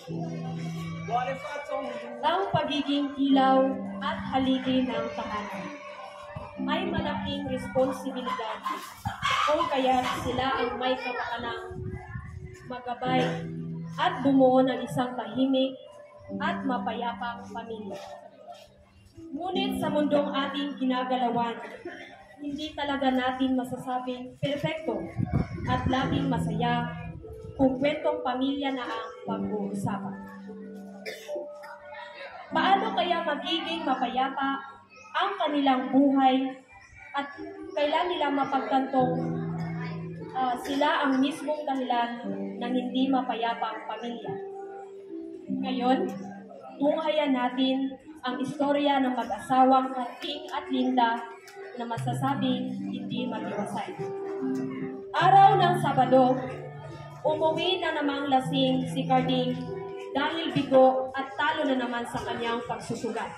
Ang pagiging ilaw at haligi ng tahanan. May malaking responsibilidad kung kaya sila ang may kapakanang magabay at bumuo ng isang tahimik at mapayapang pamilya. Ngunit sa mundong ating ginagalawan, hindi talaga natin masasabing perfecto at laging masaya kung kwentong pamilya na ang pag-uusapan. Paano kaya magiging mapayapa ang kanilang buhay at kailan nila mapagtantong sila ang mismong dahilan ng hindi mapayapang pamilya? Ngayon, tunghayan natin ang istorya ng mag-asawang Karding at Linda na masasabing hindi mag-iwasay. Araw ng Sabado, umuwi na namang lasing si Karding dahil bigo at talo na naman sa kanyang pagsusugat.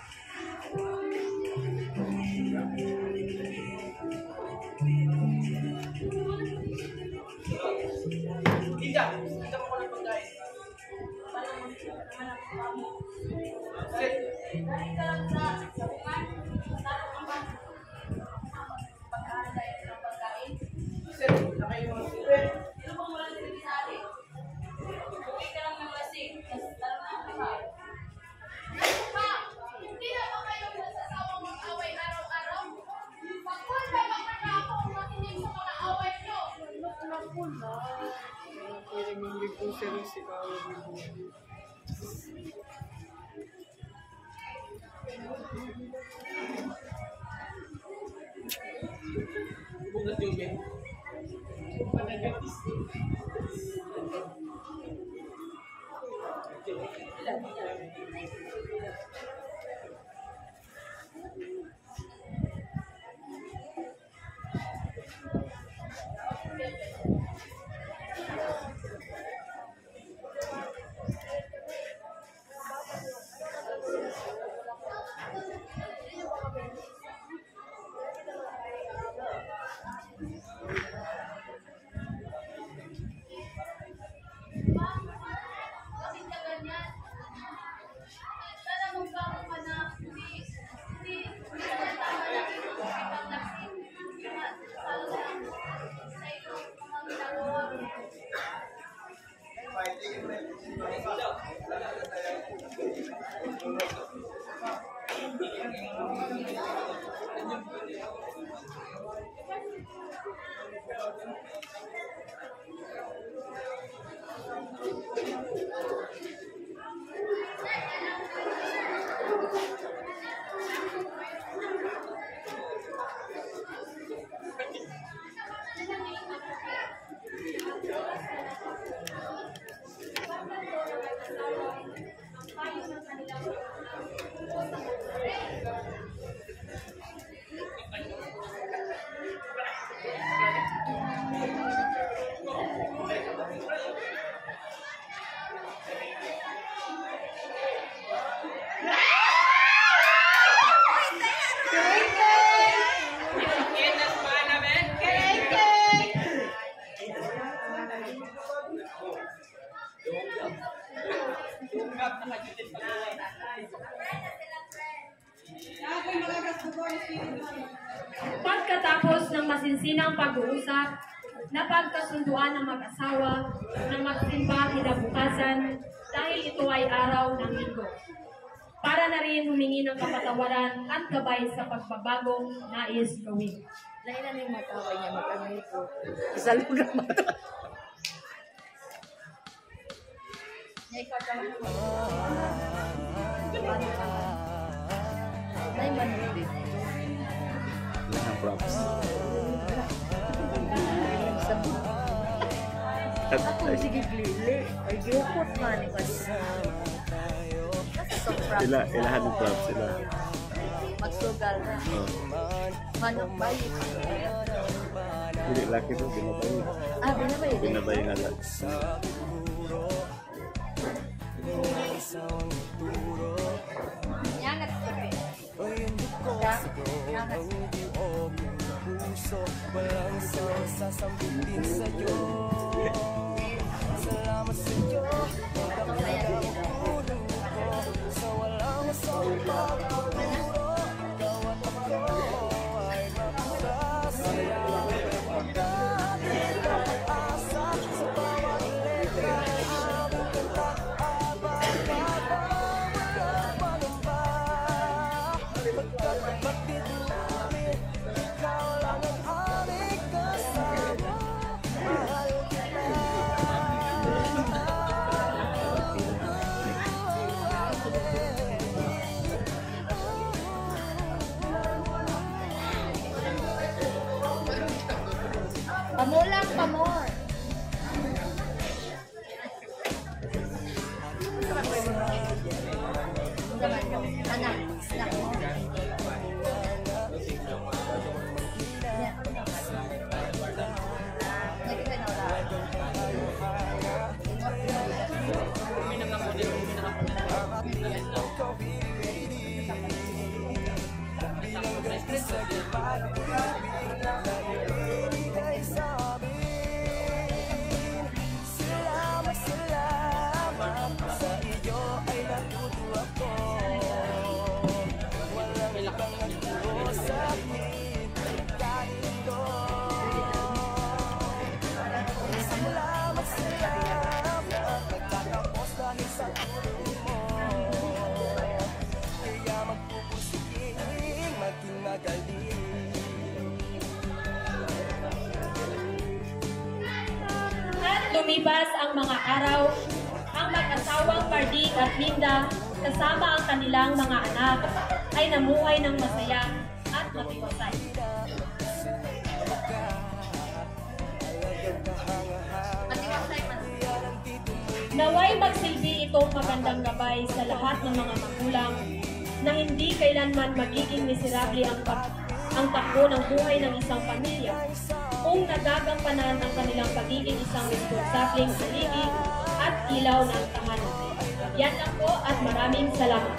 Pagkatapos ng masinsinang pag-uusap, napagkasunduan ng mag-asawa na magsimba kinabukasan dahil ito ay araw ng linggo. Para na rin humingi ng kapatawaran at gabay sa pagbabagong nais gawin. Lain na yung mataway niya mag-amay ko. Isa lang na mataway. Nay manod din. Mga props. Ako sige glili. Ay gilpot man ni kasi. Ilahan ng props sila. Magsugal na. Manong bayi. Hindi laki to, binabayi. Ah, binabayi din. Binabayi nga lang. Yangat ko rin. Yangat. Walang isang sasambitin sa'yo. Salamat sa'yo. Pamulang, pamor. Anak, snack mo. At lumipas ang mga araw, ang mag-asawang Pardik at Linda kasama ang kanilang mga anak ay namuhay ng masaya at matiwasay. Naway magsilbi itong magandang gabay sa lahat ng mga magulang na hindi kailanman magiging miserable ang takbo ng buhay ng isang pamilya kung nagagampanan ang kanilang pagiging isang responsableng haligi at ilaw ng tahanan. Yan lang po at maraming salamat.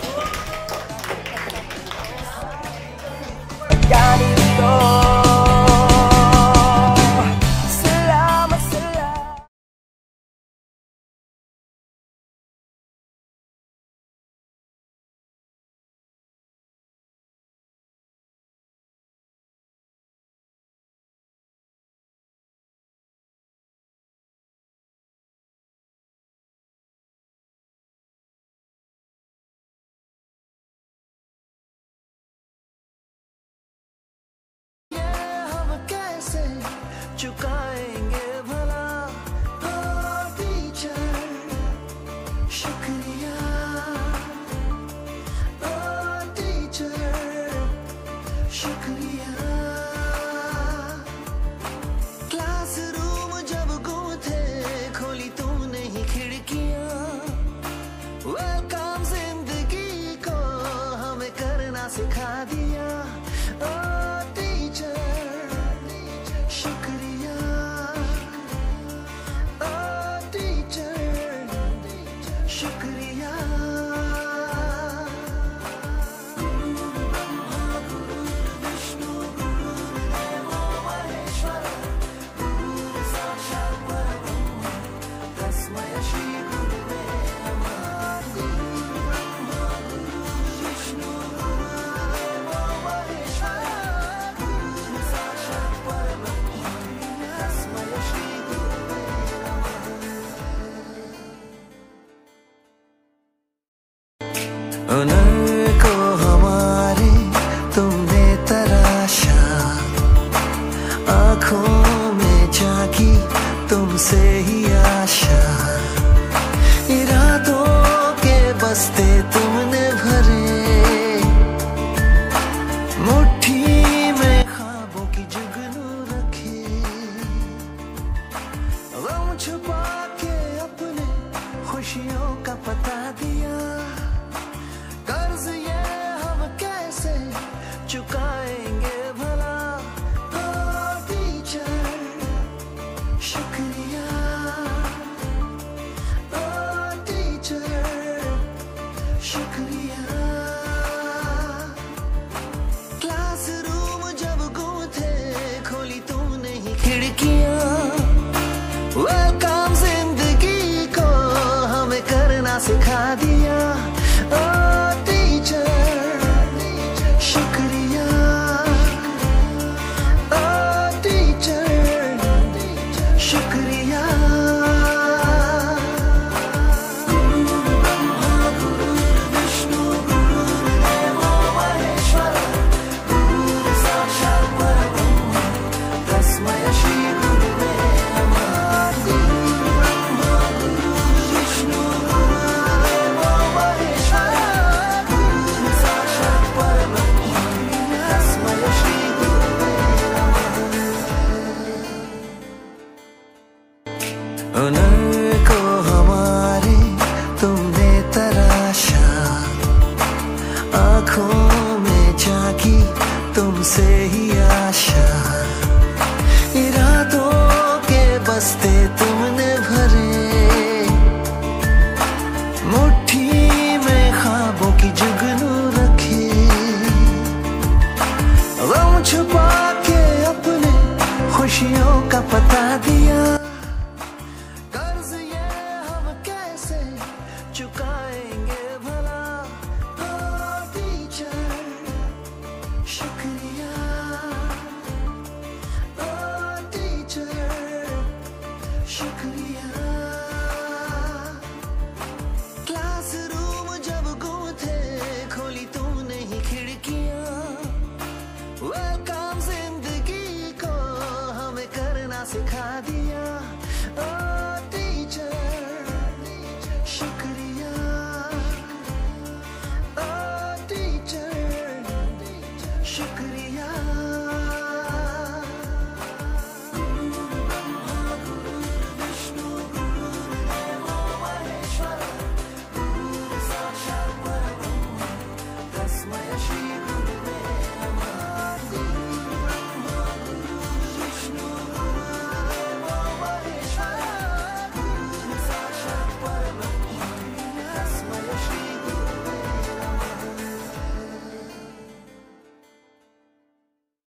चुकाएंगे भला ओ टीचर शुक्रिया ओ टीचर शुक्रिया क्लासरूम जब गुम थे खोली तूने ही खिड़कियां वेलकम जिंदगी को हमें करना सिखा दिया ओ टीचर शुक्रिया ओ टीचर शुक्रिया विष्णु गुरुदेवो महेश्वर गुरु साक्षात् परब्रह्म तस्मै श्री गुरुवे नमः गुरु ब्रह्मा गुरु विष्णु गुरुदेवो महेश्वर गुरु साक्षात् परब्रह्म तस्मै श्री गुरुवे नमः हुनर को हमारे तुमने तराशा आँखों में झांकी तुमसे ही आशा इरादों के बस्ते तुमने भरे मुट्ठी में ख्वाबों की जुगनू रखे गम छुपा के अपने खुशियों का पता दिया कर्ज ये हम कैसे चुकाएंगे भला ओ टीचर शुक्रिया हुनर को हमारे तुमने तराशा, आंखों में जागी तुमसे ही आशा, इरादों के बस्ते तुमने भरे, मुट्ठी में ख्वाबों की जुगनू रखे, गम छुपा के अपने खुशियों का पता दिया, कर्ज ये हम कैसे चुकाएंगे भला, टीचर शुक्रिया, टीचर शुक्रिया। क्लासरूम जब गुम थे खोली तूने ही खिड़कियां, वेलकम जिंदगी को हमें करना सिखा दिया,